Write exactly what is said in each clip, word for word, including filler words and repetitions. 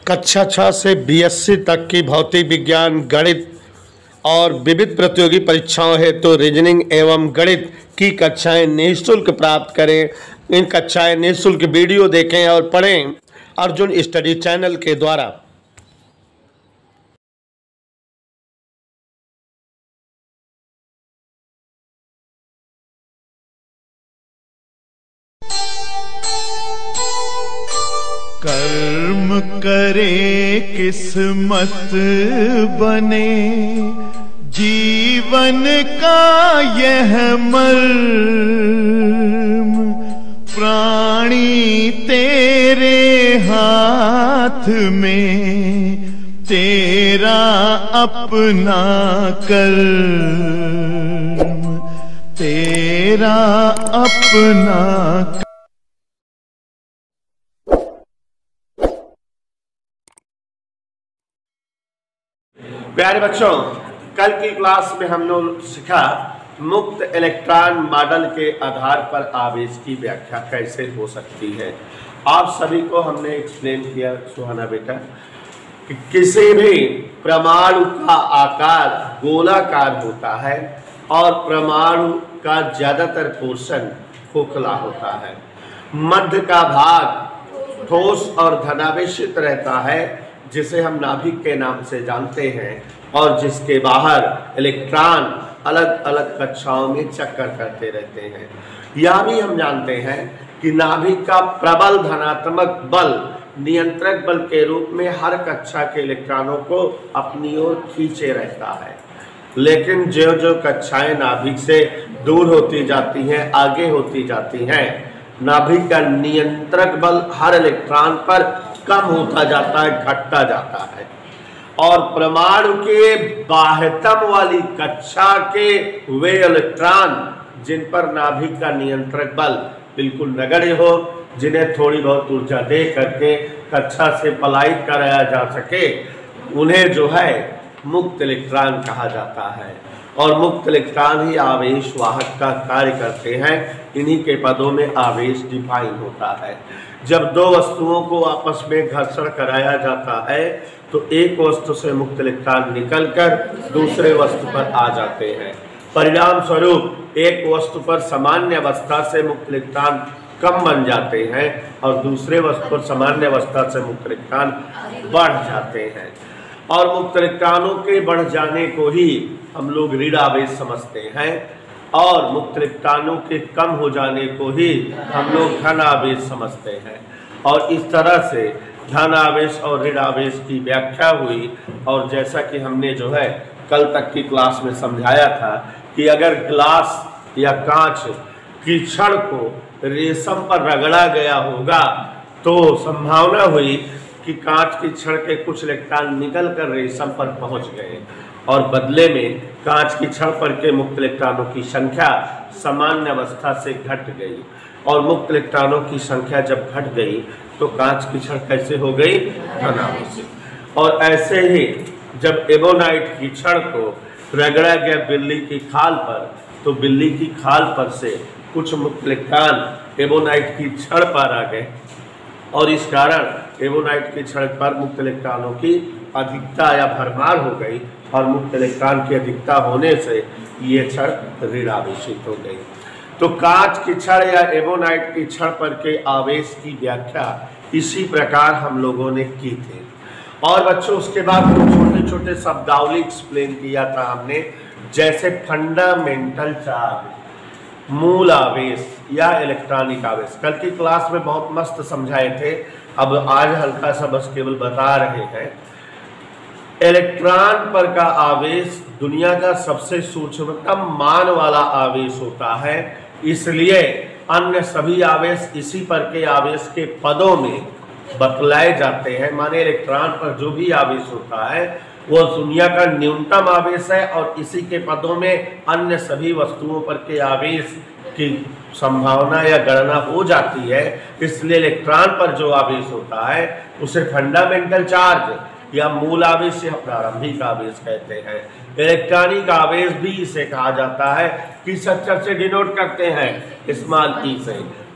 कक्षा छः से बीएससी तक की भौतिक विज्ञान, गणित और विविध प्रतियोगी परीक्षाओं हेतु तो रीजनिंग एवं गणित की कक्षाएं निःशुल्क प्राप्त करें। इन कक्षाएं निःशुल्क वीडियो देखें और पढ़ें अर्जुन स्टडी चैनल के द्वारा। कर्म करे किस्मत बने, जीवन का यह मर्म प्राणी तेरे हाथ में, तेरा अपना कर्म, तेरा अपना। प्यारे बच्चों, कल की क्लास में हम लोग सीखा मुक्त इलेक्ट्रॉन मॉडल के आधार पर आवेश की व्याख्या कैसे हो सकती है। आप सभी को हमने एक्सप्लेन किया सुहाना बेटा कि किसी भी परमाणु का आकार गोलाकार होता है और परमाणु का ज्यादातर पोर्शन खोखला होता है। मध्य का भाग ठोस और धनावेशित रहता है जिसे हम नाभिक के नाम से जानते हैं और जिसके बाहर इलेक्ट्रॉन अलग अलग कक्षाओं में चक्कर करते रहते हैं। यह भी हम जानते हैं कि नाभिक का प्रबल धनात्मक बल नियंत्रक बल के रूप में हर कक्षा के इलेक्ट्रॉनों को अपनी ओर खींचे रहता है, लेकिन जो जो कक्षाएं नाभिक से दूर होती जाती हैं, आगे होती जाती हैं, नाभिक का नियंत्रक बल हर इलेक्ट्रॉन पर कम होता जाता है, घटता जाता है। और परमाणु के बाह्यतम वाली कक्षा के वे इलेक्ट्रॉन जिन पर नाभिक का नियंत्रक बल बिल्कुल नगण्य हो, जिन्हें थोड़ी बहुत ऊर्जा दे करके कक्षा से पलायित कराया जा सके, उन्हें जो है मुक्त इलेक्ट्रॉन कहा जाता है। और मुक्त इलेक्ट्रॉन ही आवेश वाहक का कार्य करते हैं। इन्हीं के पदों में आवेश डिफाइन होता है। जब दो वस्तुओं को आपस में घर्षण कराया जाता है तो एक वस्तु से मुक्त इलेक्ट्रॉन निकलकर दूसरे वस्तु पर आ जाते हैं। परिणाम स्वरूप एक वस्तु पर सामान्य अवस्था से मुक्त इलेक्ट्रॉन कम बन जाते हैं और दूसरे वस्तु पर सामान्य अवस्था से मुक्त इलेक्ट्रॉन बढ़ जाते हैं। और मुक्त इलेक्ट्रॉनों के बढ़ जाने को ही हम लोग ऋण आवेश समझते हैं और मुक्त इलेक्ट्रॉनों के कम हो जाने को ही हम लोग धन आवेश समझते हैं। और इस तरह से धन आवेश और ऋण आवेश की व्याख्या हुई। और जैसा कि हमने जो है कल तक की क्लास में समझाया था कि अगर ग्लास या कांच की छड़ को रेशम पर रगड़ा गया होगा तो संभावना हुई कि कांच की छड़ के कुछ इलेक्ट्रॉन निकल कर रेशम पर पहुंच गए और बदले में कांच की छड़ पर के मुक्त इलेक्ट्रॉनों की संख्या सामान्य अवस्था से घट गई। और मुक्त इलेक्ट्रॉनों की संख्या जब घट गई तो कांच की छड़ कैसे हो गई? धनावेशित। और ऐसे ही जब एबोनाइट की छड़ को रगड़ा गया बिल्ली की खाल पर तो बिल्ली की खाल पर से कुछ मुक्त इलेक्ट्रॉन एबोनाइट की छड़ पर आ गए और इस कारण एबोनाइट की छड़ पर मुक्त इलेक्ट्रॉनों की अधिकता या भरमार हो गई और मुक्त इलेक्ट्रॉन की अधिकता होने से ये छड़ ऋण आवेशित हो गई। तो कांच की छड़ या एबोनाइट की छड़ पर के आवेश की व्याख्या इसी प्रकार हम लोगों ने की थी। और बच्चों उसके बाद छोटे छोटे शब्दावली एक्सप्लेन किया था हमने, जैसे फंडामेंटल चार्ज, मूल आवेश या इलेक्ट्रॉनिक आवेश। कल की क्लास में बहुत मस्त समझाए थे, अब आज हल्का सा बस केवल बता रहे हैं। इलेक्ट्रॉन पर का आवेश दुनिया का सबसे सूक्ष्मतम मान वाला आवेश होता है, इसलिए अन्य सभी आवेश इसी पर के आवेश के पदों में बतलाए जाते हैं। माने इलेक्ट्रॉन पर जो भी आवेश होता है वो दुनिया का न्यूनतम आवेश है और इसी के पदों में अन्य सभी वस्तुओं पर के आवेश की संभावना या गणना हो जाती है। इसलिए इलेक्ट्रॉन पर जो आवेश होता है उसे फंडामेंटल चार्ज या मूल आवेश या प्रारंभिक आवेश कहते हैं। इलेक्ट्रॉनिक आवेश भी इसे कहा जाता है। किस अक्षर से डिनोट करते हैं? स्मॉल ई से।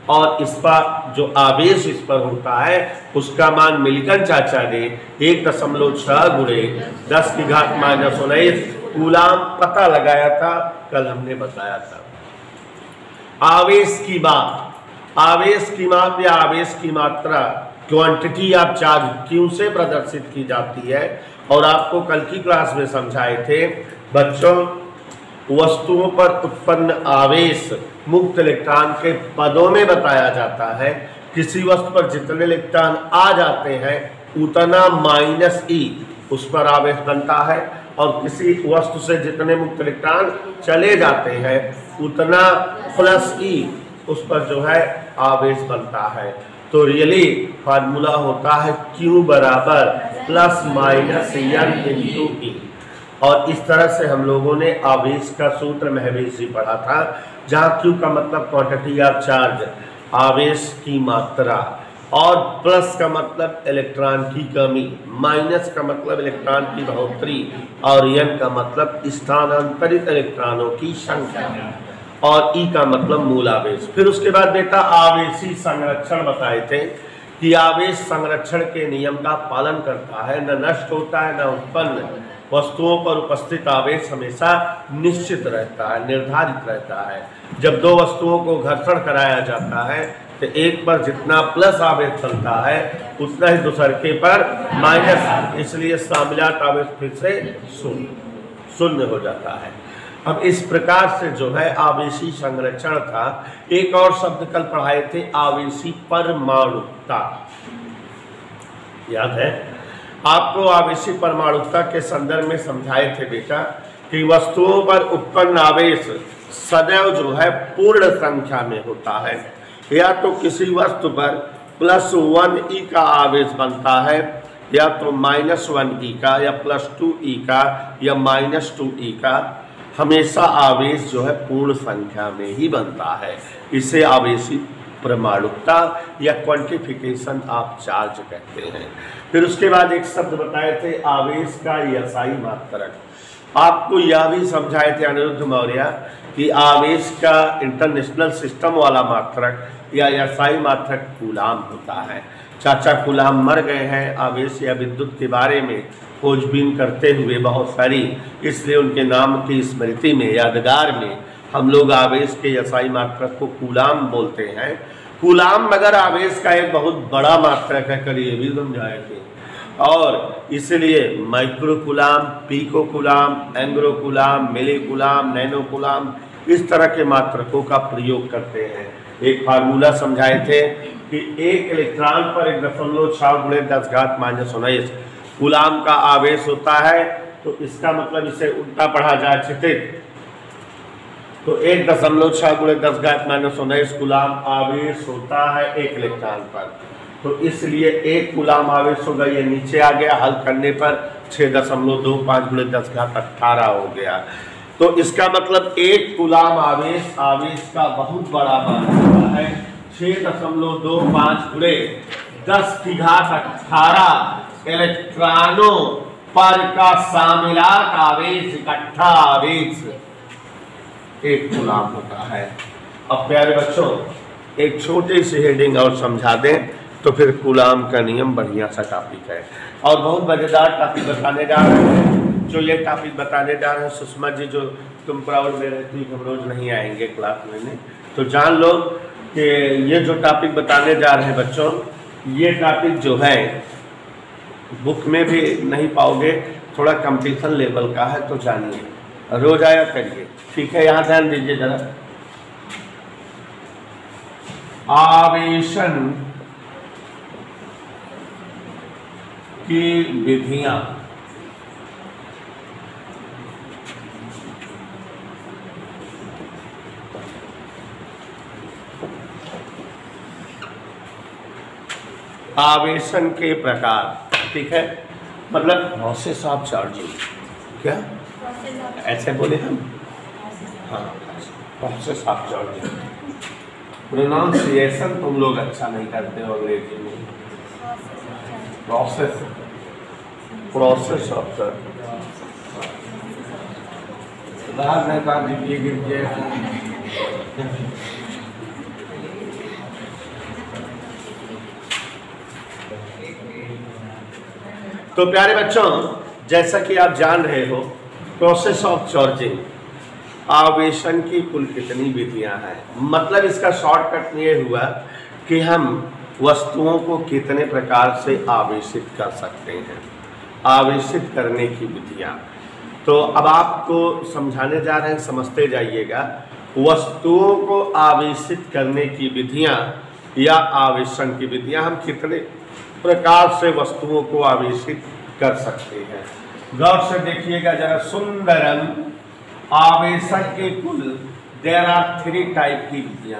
और इस पर जो आवेश इस पर होता है उसका मान मिल्टन चाचा ने एक दशमलव छह गुणे दस की घात माइनस उन्नीस कूलाम पता लगाया था, कल हमने बताया था। आवेश की माप, आवेश की माप या आवेश की मात्रा क्वांटिटी ऑफ चार्ज क्यू से प्रदर्शित की जाती है। और आपको कल की क्लास में समझाए थे बच्चों, वस्तुओं पर उत्पन्न आवेश मुक्त इलेक्ट्रॉन के पदों में बताया जाता है। किसी वस्तु पर जितने इलेक्ट्रॉन आ जाते हैं उतना माइनस ई उस पर आवेश बनता है, और किसी वस्तु से जितने मुक्त इलेक्ट्रॉन चले जाते हैं उतना प्लस ई उस पर जो है आवेश बनता है। तो रियली फार्मूला होता है Q बराबर plus minus n into e. और इस तरह से हम लोगों ने आवेश का सूत्र में हमेशा पढ़ा था, जहाँ Q का मतलब क्वांटिटी ऑफ चार्ज, आवेश की मात्रा, और प्लस का मतलब इलेक्ट्रॉन की कमी, माइनस का मतलब इलेक्ट्रॉन की बढ़ोतरी, और एन का मतलब स्थानांतरित इलेक्ट्रॉनों की संख्या, और ई का मतलब मूल आवेश। फिर उसके बाद बेटा आवेशी संरक्षण बताए थे कि आवेश संरक्षण के नियम का पालन करता है, न नष्ट होता है न उत्पन्न। वस्तुओं पर उपस्थित आवेश हमेशा निश्चित रहता है, निर्धारित रहता है। जब दो वस्तुओं को घर्षण कराया जाता है तो एक पर जितना प्लस आवेश चलता है उतना ही दूसरे पर माइनस, इसलिए शामिलात आवेश फिर से शून्य शून्य हो जाता है। अब इस प्रकार से जो है आवेशी संरक्षण था। एक और शब्द कल पढ़ाए थे, आवेशी परमाणुकता, याद है आपको? आवेशी परमाणुकता के संदर्भ में समझाए थे बेटा कि वस्तुओं पर उत्पन्न आवेश सदैव जो है पूर्ण संख्या में होता है। या तो किसी वस्तु पर प्लस वन ई का आवेश बनता है, या तो माइनस वन ई का, या प्लस टू ई का, या माइनस टू ई का। हमेशा आवेश जो है पूर्ण संख्या में ही बनता है। इसे आवेशी परमाणुकता या क्वांटिफिकेशन ऑफ चार्ज कहते हैं। फिर उसके बाद एक शब्द बताए थे आवेश का एसआई मात्रक। आपको यह भी समझाए थे अनिरुद्ध मौर्य कि आवेश का इंटरनेशनल सिस्टम वाला मात्रक या एसआई मात्रक कूलाम होता है। चाचा कूलाम मर गए हैं आवेश या विद्युत के बारे में खोजबीन करते हुए बहुत सारी, इसलिए उनके नाम की स्मृति में, यादगार में हम लोग आवेश के एसआई मात्रक को कूलाम बोलते हैं। कूलाम मगर आवेश का एक बहुत बड़ा मात्रक है, कल ये भी समझाए थे। और इसलिए माइक्रो कूलाम, पीको कूलाम, एंग्रो coulomb, milli coulomb, nano coulomb, इस तरह के मात्रकों का प्रयोग करते हैं। एक फार्मूला समझाए थे कि एक इलेक्ट्रॉन पर एक दशमलव छः गुणे दस घात माइनस उन्नीस कूलाम का आवेश होता है। तो इसका मतलब इसे उल्टा पढ़ा जाए क्षितिज, तो एक दशमलव छः गुणे दस घात माइनस उन्नीस कूलाम आवेश होता है एक इलेक्ट्रॉन पर। तो इसलिए एक कूलाम आवेश होगा, ये नीचे आ गया, हल करने पर छः दशमलव दो पाँच गुणे दस घात अट्ठारह हो गया। तो इसका मतलब एक कूलाम आवेश आवेश का बहुत बड़ा मान होता है। छः दशमलव दो पाँच गुणे दस की घात अट्ठारह इलेक्ट्रॉनों पर का शामिलात आवेश, इकट्ठा आवेश एक कूलाम होता है। अब प्यारे बच्चों एक छोटी सी हेडिंग और समझा दें तो फिर कूलाम का नियम बढ़िया सा टॉपिक है और बहुत मज़ेदार टॉपिक बताने जा रहे हैं। जो ये टॉपिक बताने जा रहे हैं सुषमा जी, जो तुम प्राउड में रहती हम रोज नहीं आएंगे क्लास में, तो जान लो कि ये जो टॉपिक बताने जा रहे हैं बच्चों, ये टॉपिक जो है बुक में भी नहीं पाओगे, थोड़ा कंपटीशन लेवल का है, तो जानिए, रोज आया करिए, ठीक है? यहाँ ध्यान दीजिए जरा। आवेशन की विधियां, आवेशन के प्रकार, ठीक है? मतलब प्रोसेस ऑफ चार्जिंग, क्या ऐसे बोले हम? हाँ, प्रोसेस ऑफ चार्जिंग। प्रोनाउंसिएशन तुम लोग अच्छा नहीं करते हो अंग्रेजी में। प्रोसेस प्रोसेस ऑफ चार्जिंग बाहर नहीं बात गिर गया। तो प्यारे बच्चों, जैसा कि आप जान रहे हो, प्रोसेस ऑफ चार्जिंग, आवेशन की कुल कितनी विधियां हैं। मतलब इसका शॉर्टकट ये हुआ कि हम वस्तुओं को कितने प्रकार से आवेशित कर सकते हैं, आवेशित करने की विधियां। तो अब आपको समझाने जा रहे हैं, समझते जाइएगा। वस्तुओं को आवेशित करने की विधियां या आवेशन की विधियां, हम कितने प्रकार से वस्तुओं को आवेशित कर सकते हैं। गौर से देखिएगा जरा। सुंदरम, आवेशन के कुल देयर आर थ्री टाइप की विधियां।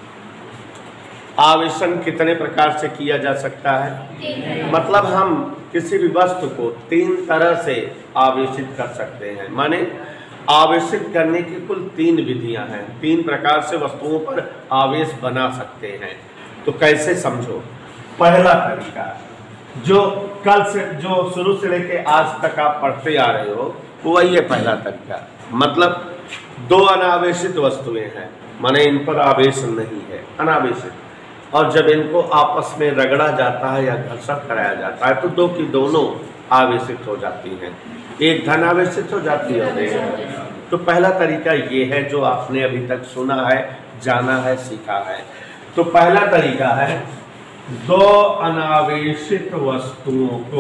आवेशन कितने प्रकार से किया जा सकता है? मतलब हम किसी भी वस्तु को तीन तरह से आवेशित कर सकते हैं। माने आवेशित करने की कुल तीन विधियां हैं, तीन प्रकार से वस्तुओं पर आवेश बना सकते हैं। तो कैसे समझो। पहला तरीका जो कल से, जो शुरू से लेके आज तक आप पढ़ते आ रहे हो, वही है पहला तरीका। मतलब दो अनावेशित वस्तुएं हैं, माने इन पर आवेश नहीं है, अनावेशित, और जब इनको आपस में रगड़ा जाता है या घर्षण कराया जाता है तो दो की दोनों आवेशित हो जाती हैं। एक धन आवेशित हो जाती है। तो पहला तरीका ये है जो आपने अभी तक सुना है, जाना है, सीखा है। तो पहला तरीका है दो अनावेशित वस्तुओं को,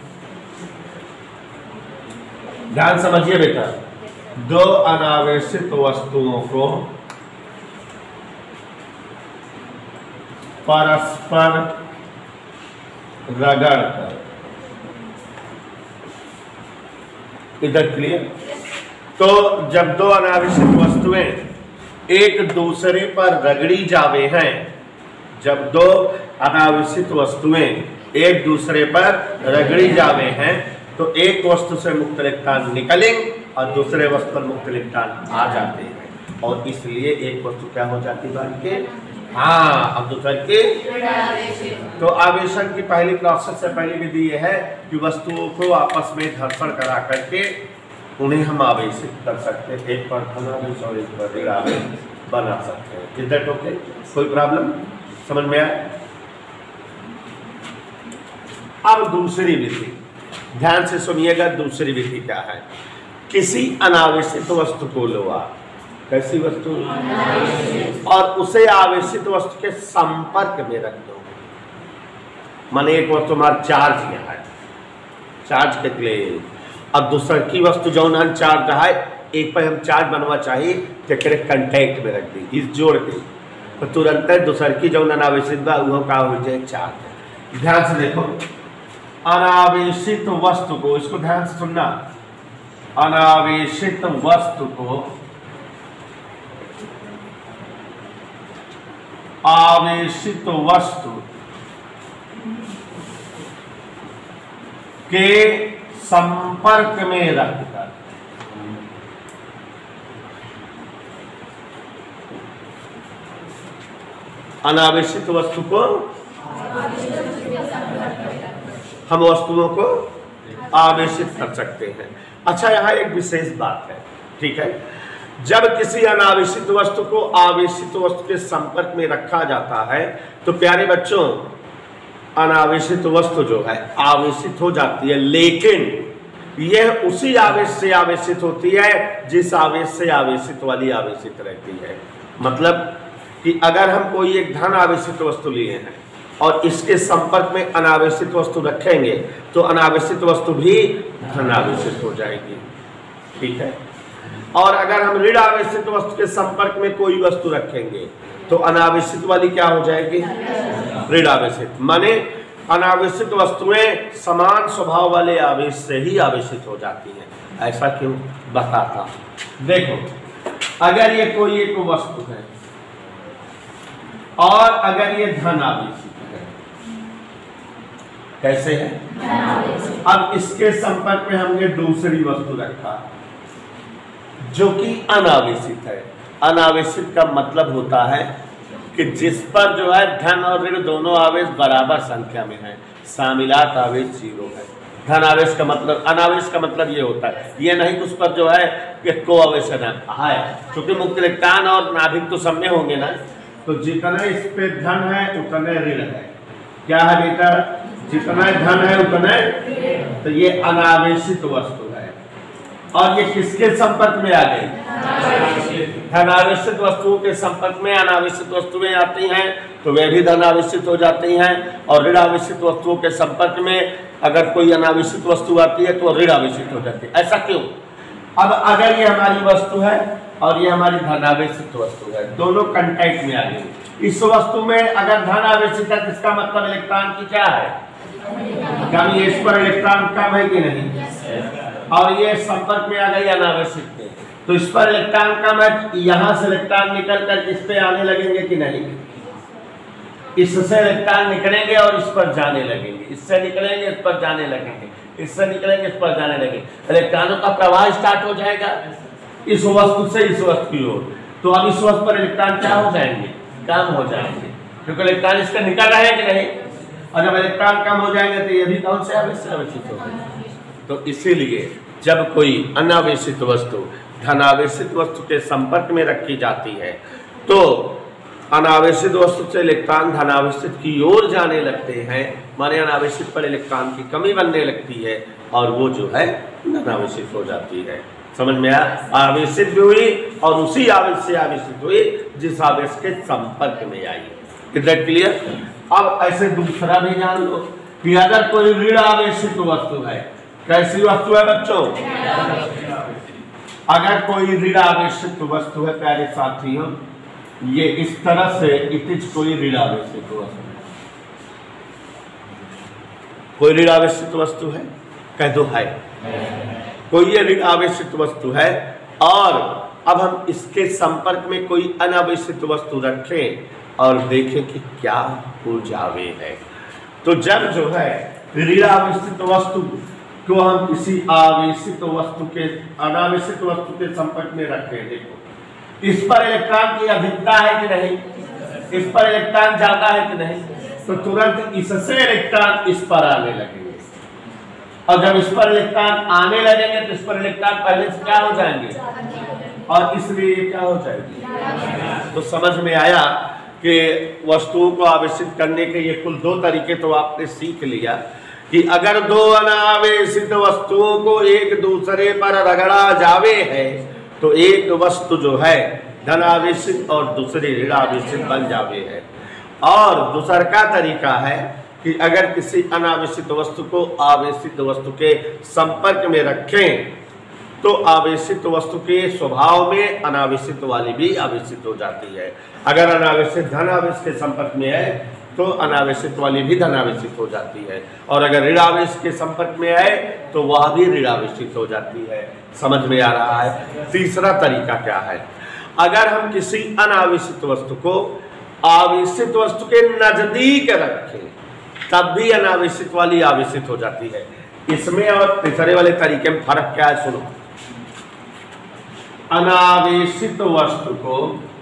ध्यान समझिए बेटा, दो अनावेशित वस्तुओं को परस्पर रगड़कर, इधर क्लियर। तो जब दो अनावेशित वस्तुएं एक दूसरे पर रगड़ी जावे हैं, जब दो अनावेशित वस्तुएं एक दूसरे पर रगड़ी जावे हैं तो एक वस्तु से मुक्त इलेक्ट्रॉन निकलेंगे और दूसरे वस्तु पर मुक्त इलेक्ट्रॉन आ जाते हैं, और इसलिए एक वस्तु क्या हो जाती है? हाँ, अब दूसरे के। तो आवेशन की पहली प्रोसेस से पहली विधि यह है कि वस्तुओं को आपस में घर्षण करा करके उन्हें हम आवेशित कर सकते हैं। एक पर धनावेश और एक पर ऋण आवेश बना सकते हैं। Is that okay? कोई प्रॉब्लम समझ में आया? अब दूसरी विधि, ध्यान से सुनिएगा। दूसरी विधि क्या है? किसी अनावेशित वस्तु को लो आप, कैसी वस्तु, और उसे आवेशित वस्तु के संपर्क में रख दो। माने एक वस्तु हमारा चार्ज किया है, चार्ज के लिए, अब दूसर की वस्तु जो अनचार्ज है, एक पर हम चार्ज बनवा चाहिए तो कंटेक्ट में रख दी, इस जोड़ के, तो तुरंत दूसर की जो अनावेशित बा वो का हो जाए चार्ज। ध्यान से देखो, अनावेशित वस्तु को, इसको ध्यान से सुनना, अनावेशित वस्तु को आवेशित वस्तु के संपर्क में रखकर अनावेशित वस्तु को, हम वस्तुओं को आवेशित कर सकते हैं। अच्छा, यहाँ एक विशेष बात है, ठीक है। जब किसी अनावेशित वस्तु को आवेशित वस्तु के संपर्क में रखा जाता है तो प्यारे बच्चों, अनावेशित वस्तु जो है आवेशित हो जाती है, लेकिन यह उसी आवेश से आवेशित होती है जिस आवेश से आवेशित वाली आवेशित रहती है। मतलब कि अगर हम कोई एक धन आवेशित वस्तु लिए हैं और इसके संपर्क में अनावेशित वस्तु रखेंगे तो अनावेशित वस्तु भी धन आवेशित हो जाएगी, ठीक है। और अगर हम ऋण आवेशित वस्तु के संपर्क में कोई वस्तु रखेंगे तो अनावेशित वाली क्या हो जाएगी? ऋण आवेशित। माने अनावेशित वस्तुएं समान स्वभाव वाले आवेश से ही आवेशित हो जाती हैं। ऐसा क्यों? बताता हूं। देखो, अगर ये कोई एक वस्तु है और अगर ये धन आवेशित है, कैसे है? अब इसके संपर्क में हमने दूसरी वस्तु रखा जो कि अनावेशित है। अनावेशित का मतलब होता है कि जिस पर जो है धन और ऋण दोनों आवेश बराबर संख्या में है, शामिलात आवेश जीरो है। धन आवेश का मतलब, अनावेश का मतलब ये होता है, ये नहीं कि उस पर जो है कि को आवेशन है, क्योंकि मुक्त इलेक्ट्रॉन और नाभिक तो सब में होंगे ना, तो जितना इस पे धन है उतने ऋण है। क्या है बेटा? जितना धन है उतना, तो ये अनावेशित वस्तु है। और ये किसके संपर्क में आ गई? धनावेशित वस्तुओं के संपर्क में अनावेशित वस्तुएं आती हैं तो वे भी धनावेशित हो जाती हैं, और ऋणावेशित वस्तुओं के संपर्क में अगर कोई अनावेशित वस्तु आती है तो ऋणावेशित हो जाती है। ऐसा क्यों? अब अगर ये हमारी वस्तु है और ये हमारी धनावेशित वस्तु है, दोनों कांटेक्ट में आ गई। इस वस्तु में अगर धन आवेशित है, इसका मतलब इलेक्ट्रॉन की क्या है? कम। ये इस पर इलेक्ट्रॉन कम है कि नहीं? और ये संपर्क में आ गई अनावेशित के, तो इस पर इलेक्ट्रॉन कम है, यहाँ से इलेक्ट्रॉन निकल कर इस पे आने लगेंगे कि नहीं? इससे इलेक्ट्रॉन निकलेंगे और इस पर जाने लगेंगे, इससे निकलेंगे इस पर जाने लगेंगे, इससे निकलेंगे इस पर जाने लगेंगे, इलेक्ट्रॉनों का प्रवाह स्टार्ट हो जाएगा इस वस्तु से इस वस्तु की ओर। तो अब इस वस्तु पर इलेक्ट्रॉन क्या हो जाएंगे? कम हो जाएंगे, क्योंकि इलेक्ट्रॉन इसका निकल रहे हैं कि नहीं। और जब इलेक्ट्रॉन कम हो जाएंगे तो ये भी कौन से आवेशित होंगे। तो इसीलिए जब कोई अनावेशित वस्तु धनावेशित वस्तु के संपर्क में रखी जाती है तो अनावेशित वस्तु से इलेक्ट्रॉन धनावेशित की ओर जाने लगते हैं, माने अनावेशित पर इलेक्ट्रॉन की कमी बनने लगती है और वो जो है धनावेशित हो जाती है। समझ में आया? आवेशित भी हुई और उसी आवेश से आवेशित हुई जिस आवेश के संपर्क में आई। कितना क्लियर? अब ऐसे दूसरा भी जान लो कि अगर कोई ऋण आवेशित वस्तु है, कैसी वस्तु है बच्चों? अगर कोई ऋण आवेशित वस्तु है प्यारे साथियों, ये इस तरह से इतिज कोई ऋण आवेशित वस्तु है, कोई ऋण आवेशित वस्तु है, कह दो है, कोई ये ऋण आवेशित वस्तु है और अब हम इसके संपर्क में कोई अनावेशित वस्तु रखें और देखें कि क्या ऊर्जा वे है। तो जब जो है ऋण आवेशित वस्तु को हम किसी आवेशित वस्तु के अनावेशित वस्तु के संपर्क में रखें, देखो इस पर इलेक्ट्रॉन की अधिकता है कि नहीं, इस पर इलेक्ट्रॉन ज्यादा है कि नहीं, तो तुरंत इससे इलेक्ट्रॉन इस पर आने लगेंगे और जब इस पर इलेक्ट्रॉन आने लगेंगे तो इस पर इलेक्ट्रॉन पहले से क्या हो जाएंगे और इसलिए ये क्या हो जाएगी। तो समझ में आया कि वस्तुओं को आवेशित करने के ये कुल दो तरीके तो आपने सीख लिया कि अगर दो अनावेशित वस्तुओं को एक दूसरे पर रगड़ा जावे है तो एक वस्तु जो है धनावेशित और दूसरी ऋणावेशित बन जावे है। और दूसरा का तरीका है कि अगर किसी अनावेशित वस्तु को आवेशित वस्तु के संपर्क में रखें तो आवेशित वस्तु के स्वभाव में अनावेशित वाली भी आवेशित हो जाती है। अगर अनावेशित धनावेश के संपर्क में है तो अनावेशित वाली भी धनावेशित हो जाती है, और अगर ऋणावेश के संपर्क में आए तो वह भी ऋणावेशित हो जाती है। समझ में आ रहा है? तीसरा तरीका क्या है? अगर हम किसी अनावेशित वस्तु को आवेशित वस्तु के नजदीक रखें तब भी अनावेशित वाली आवेशित हो जाती है। इसमें और तीसरे वाले तरीके में फर्क क्या है सुनो। अनावेशित वस्तु को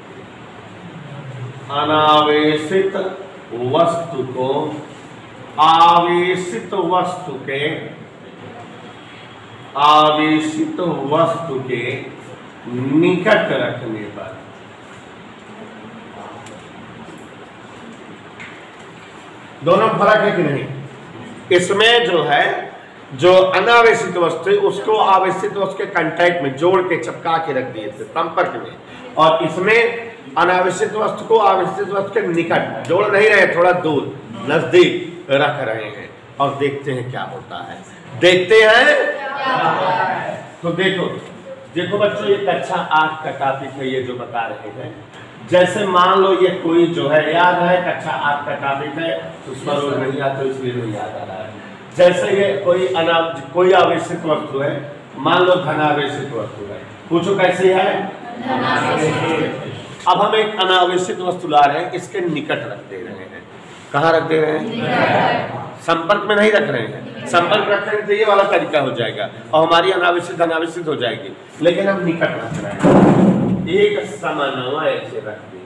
अनावेशित वस्तु को आवेशित वस्तु के आवेशित वस्तु के निकट रखने पर दोनों फर्क है कि नहीं? इसमें जो है जो अनावेशित वस्तु है उसको आवेशित वस्तु के कांटेक्ट में जोड़ के चिपका के रख दिए थे संपर्क में, और इसमें अनावेशित वस्तु को आवेशित वस्तु के निकट जोड़ नहीं रहे, थोड़ा दूर नजदीक रख रहे हैं और देखते हैं क्या होता है। देखते हैं तो देखो देखो बच्चों, ये कक्षा आठ का टॉपिक है ये जो बता रहे हैं। जैसे मान लो ये कोई जो है याद है कक्षा आठ का टॉपिक है, उस पर रोज नहीं आता इसलिए नहीं याद आ रहा है। जैसे ये कोई अना कोई आवेशित वस्तु है, मान लो धनावेशित वस्तु है, पूछो कैसी है? अब हम एक अनावेशित वस्तु ला रहे हैं, इसके निकट रख दे रहे हैं। कहाँ रख दे रहे हैं? संपर्क में नहीं रख रहे हैं। संपर्क रख रहे हैं तो ये वाला तरीका हो जाएगा और हमारी अनावेशित अनावेशित हो जाएगी, लेकिन हम निकट रख रहे हैं। एक समन्वय से रख दी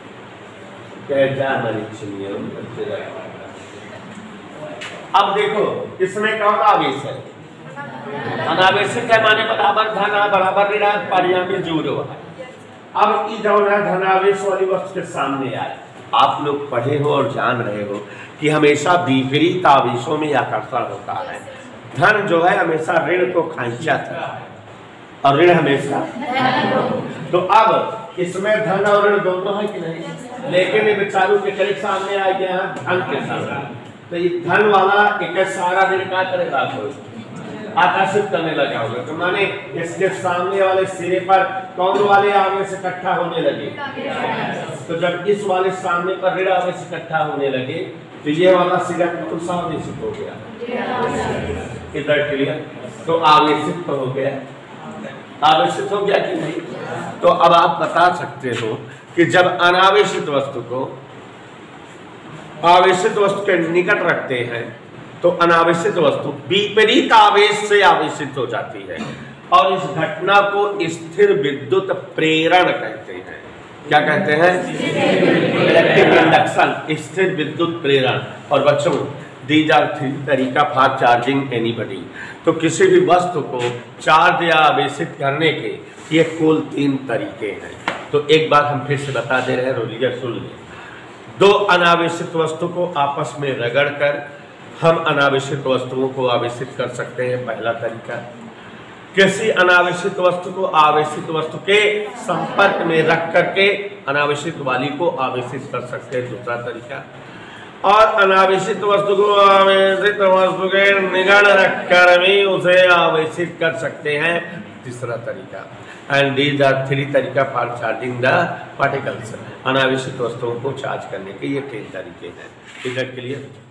अब देखो इसमें कौन आवेश है? अनावेशित है माने बराबर धन बराबर ऋण परिणाम में जोड़ हुआ है। अब जो है धनावेश वाली वस्तु के सामने आए, आप लोग पढ़े हो और जान रहे हो कि हमेशा विपरीत आवेशों में आकर्षण होता है। धन जो है हमेशा ऋण को खींचता है और ऋण हमेशा। तो अब इसमें धन और ऋण दोनों है कि नहीं, लेकिन ये विचारों के करीब सामने आ गया है धन के साथ, तो ये धन वाला एक सारा ऋण क्या करेगा, आकर्षित करने लगा होगा। तो माने इसके सामने वाले सिरे पर कौन वाले आवेश इकट्ठा होने लगे, तो जब इस वाले सामने पर ऋण आवेश इकट्ठा होने लगे तो ये वाला सिरा कौन सा आवेशित हो गया, इधर क्लियर, तो आवेशित हो गया, आवेशित हो गया कि नहीं। तो अब आप बता सकते हो कि जब अनावेशित वस्तु को आवेशित वस्तु के निकट रखते हैं तो अनावेशित वस्तु विपरीत आवेश से आवेशित हो जाती है और इस घटना को स्थिर विद्युत प्रेरण कहते हैं। क्या कहते हैं, इलेक्ट्रिक इंडक्शन, स्थिर विद्युत प्रेरण। और बच्चों दीज आर थ्री तरीका फॉर चार्जिंग एनीबॉडी, तो किसी भी वस्तु को चार्ज या आवेशित करने के ये कुल तीन तरीके हैं। तो एक बार हम फिर से बता दे रहे हैं, रोलियर सुन लें। दो अनावेशित वस्तु को आपस में रगड़कर हम अनावेशित वस्तुओं को आवेशित कर सकते हैं, पहला तरीका। किसी अनावेशित वस्तु को आवेशित वस्तु के संपर्क में रख करके अनावेशित वाली को आवेशित कर सकते हैं, दूसरा तरीका। और अनावेशित वस्तु को आवेशित वस्तु के निकट रखकर भी उसे आवेशित कर सकते हैं, तीसरा तरीका। एंड दीज आर थ्री तरीका फॉर चार्जिंग द पार्टिकल्स, अनावेशित वस्तुओं को चार्ज करने के ये तीन तरीके हैं। इधर के लिए